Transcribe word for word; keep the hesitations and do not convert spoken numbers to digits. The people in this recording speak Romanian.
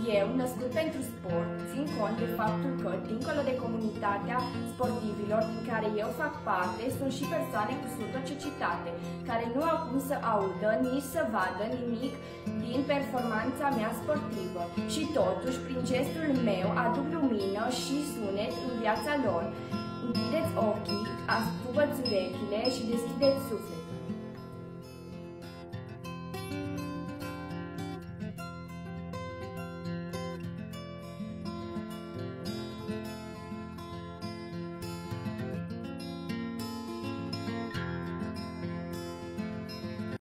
Eu, născut pentru sport, țin cont de faptul că, dincolo de comunitatea sportivilor din care eu fac parte, sunt și persoane cu surdo-cecitate, care nu au cum să audă, nici să vadă nimic din performanța mea sportivă. Și totuși, prin gestul meu, aduc lumină și sunet în viața lor. Închideți ochii, ascultați urechile și deschideți sufletul.